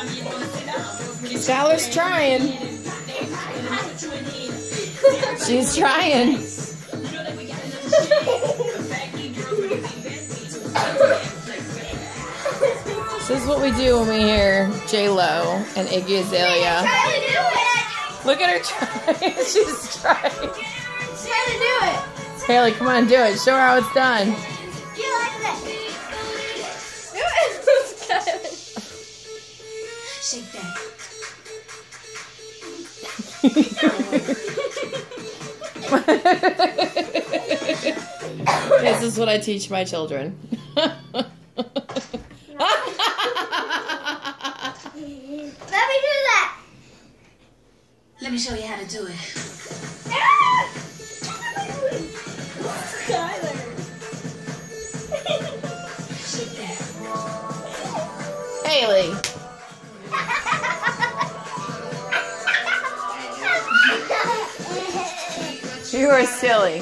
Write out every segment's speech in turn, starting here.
Skylar's trying. She's trying. This is what we do when we hear J-Lo and Iggy Azalea. Look at her trying. She's trying. She's trying to do it. Haley, come on, do it. Show her how it's done. You like that? Do it. Shake that. This is what I teach my children. Let me do that. Let me show you how to do it. Skylar. Shake that. Haley. You are silly.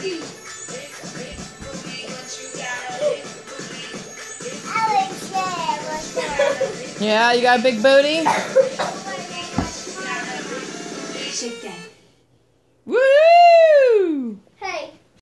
Yeah, you got a big booty? Shake that. Woo!